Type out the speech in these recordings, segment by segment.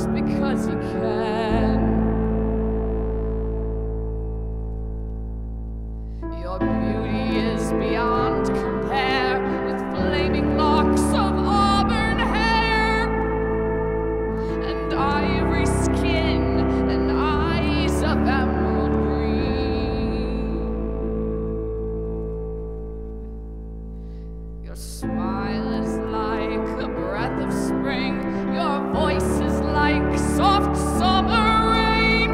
just because you can. Your beauty is beyond compare, with flaming locks of auburn hair, and ivory skin, and eyes of emerald green. Your smile is like a breath of spring, your voice is like soft summer rain,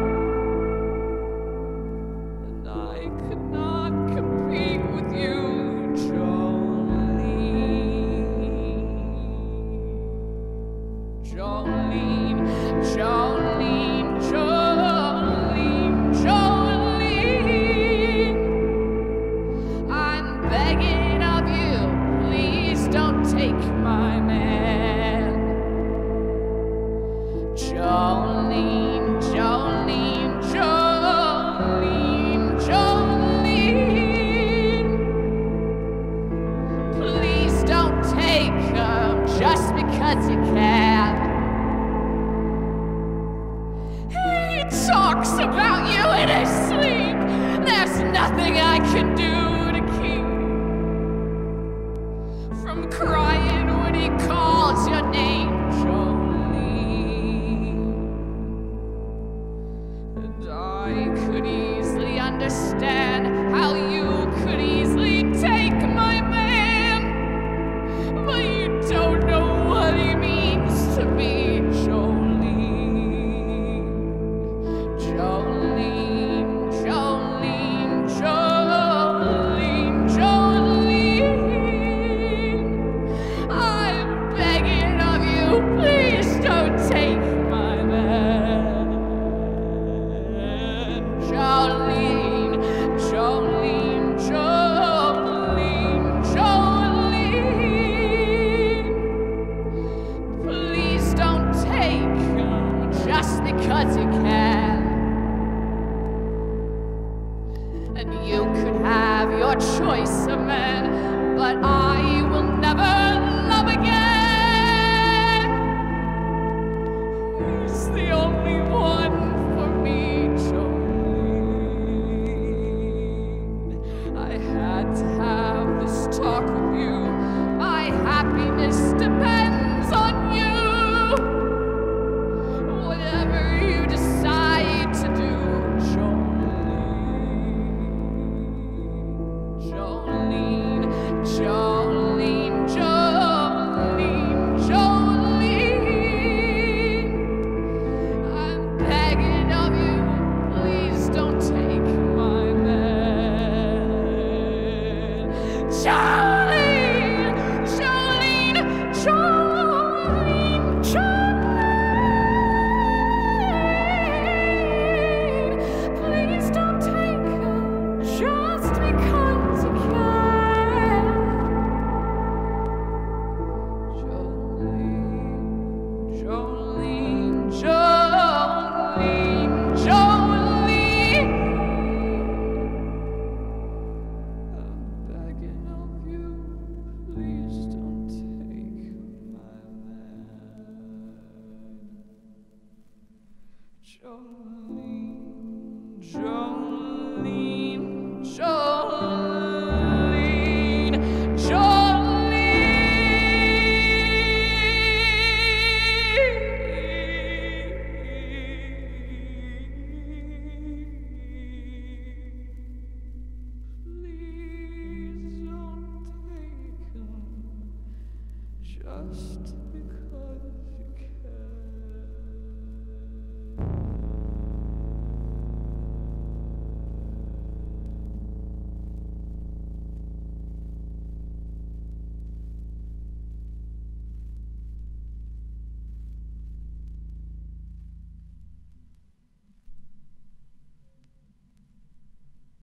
and I could not compete with you, Jolene. Jolene, Jolene, Jolene, Jolene. I'm begging of you, please don't take my man. Jolene, Jolene, Jolene, Jolene. Please don't take him just because you can. He talks about you in his sleep. There's nothing I can do to keep from crying when he calls your name, Jolene. And I could easily understand how you could easily take my man, but you don't know what he means to me, Jolene. Jolene, Jolene, Jolene, Jolene. I'm begging of you, please don't take my man. Jolene, Jolene, Jolene, Jolene. Please don't take him just because you can. And you could have your choice of men, but I will never love again. He's the only one for me, Jolene. I had to have this talk with you. My happiness depends on you. Whatever you decide to do, Jolene, Jolene, Jolene, Jolene. I'm begging of you, please don't take my man. Jolene, Jolene, Jolene, Jolene. Please don't take him just because you can. Jolene, Jolene, Jolene, Jolene. I'm begging of you, please don't take my man. Jolene, Jolene, Jolene, Jolene. Please don't take him just